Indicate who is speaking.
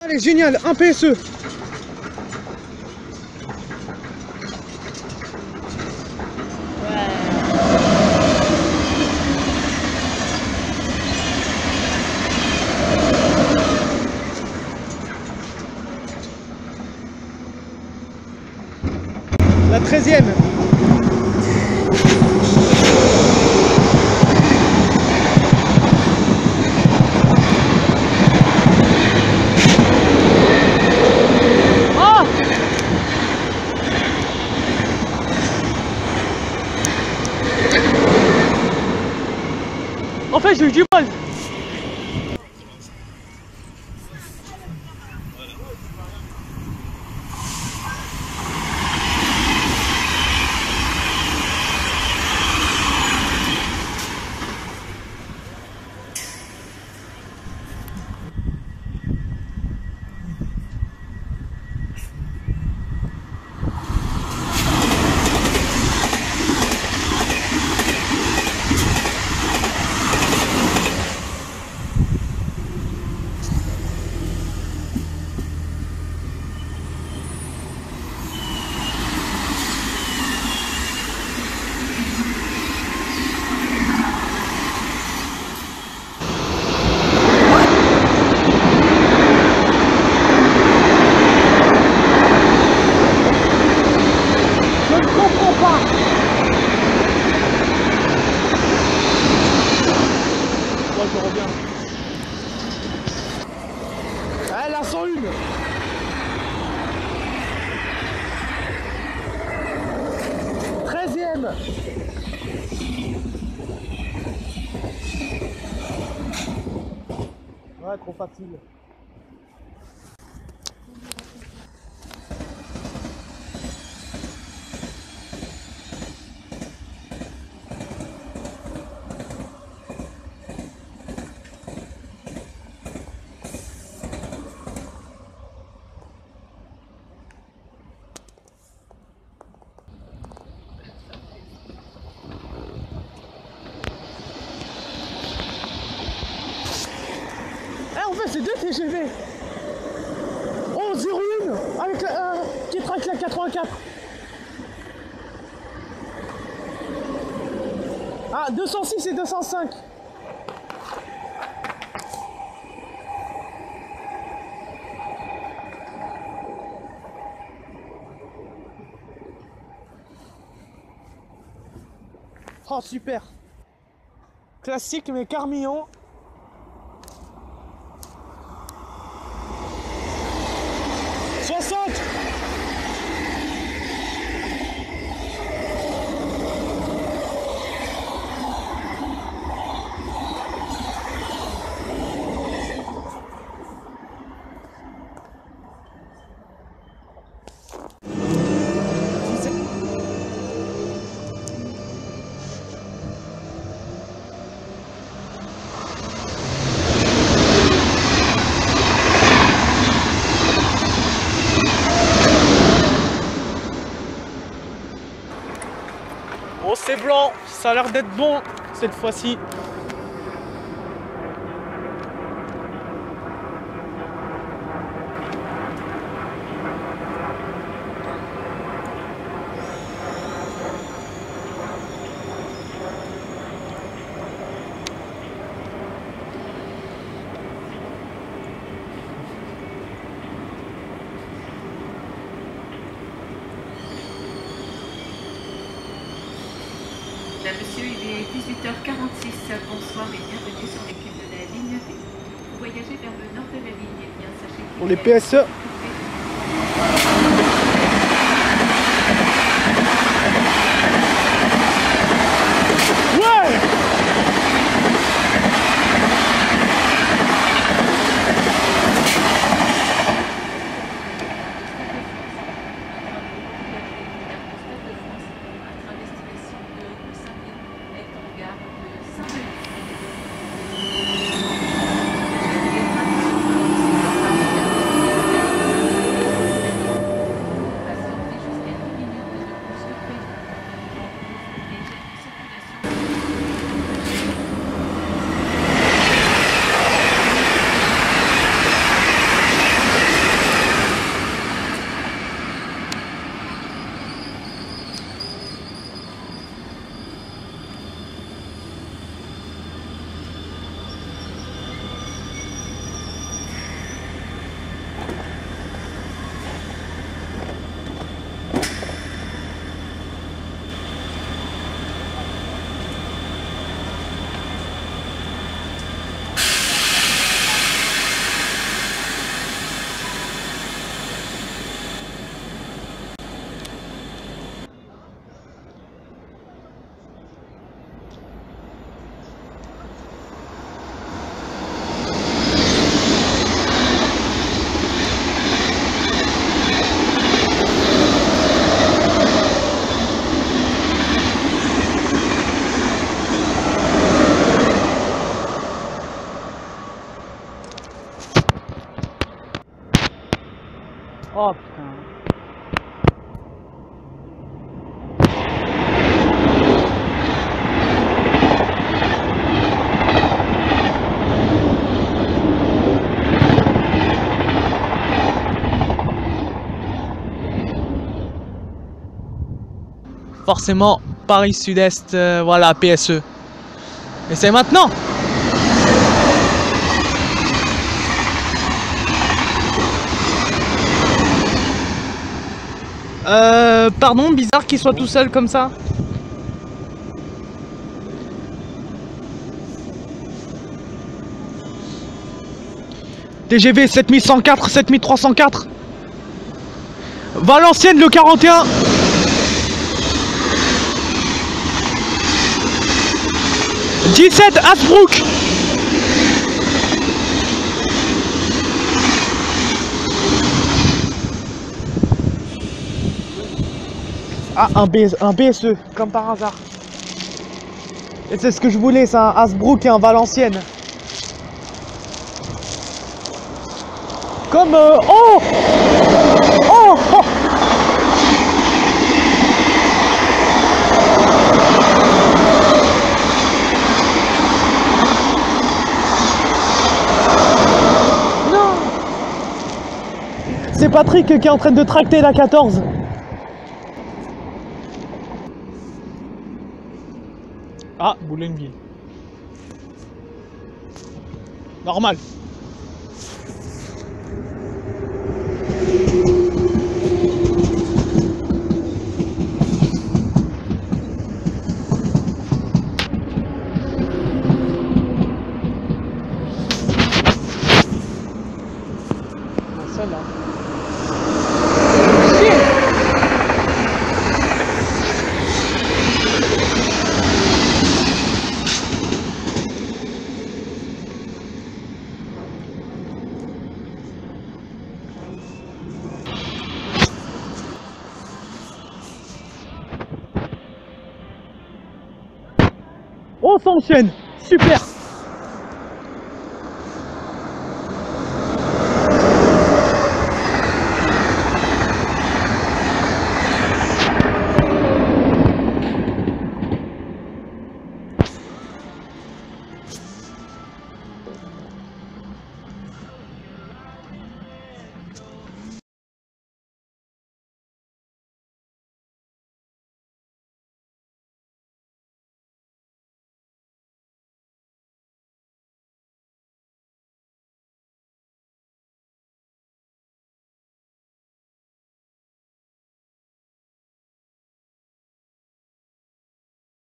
Speaker 1: Allez, génial, un PSE. La 13e. En fait, j'ai eu du mal. Je reviens. Elle a 101. Treizième. Ouais, trop facile. En fait, c'est deux TGV. Oh, 01 avec la, qui traque la 84. Ah, 206 et 205. Oh, super. Classique, mais Carmillon. Oh, c'est blanc, ça a l'air d'être bon cette fois-ci.
Speaker 2: Là, monsieur, il est 18h46. Bonsoir et bienvenue sur l'équipe de la ligne B. Vous voyagez vers le nord de la ligne. Eh bien, sachez que
Speaker 1: Pour les PSE. putain. Forcément, Paris Sud-Est, voilà, PSE. Et c'est maintenant! Pardon, bizarre qu'il soit tout seul comme ça. TGV 7104, 7304. Valenciennes le 41. « 17 Hasbrook !» Ah, un BSE, comme par hasard. Et c'est ce que je voulais, c'est un Hasbrook et un Valenciennes. Comme... Oh, oh, oh. Non. C'est Patrick qui est en train de tracter la 14. Ah, Boulogneville. Normal. Celle-là. On s'enchaîne. Super.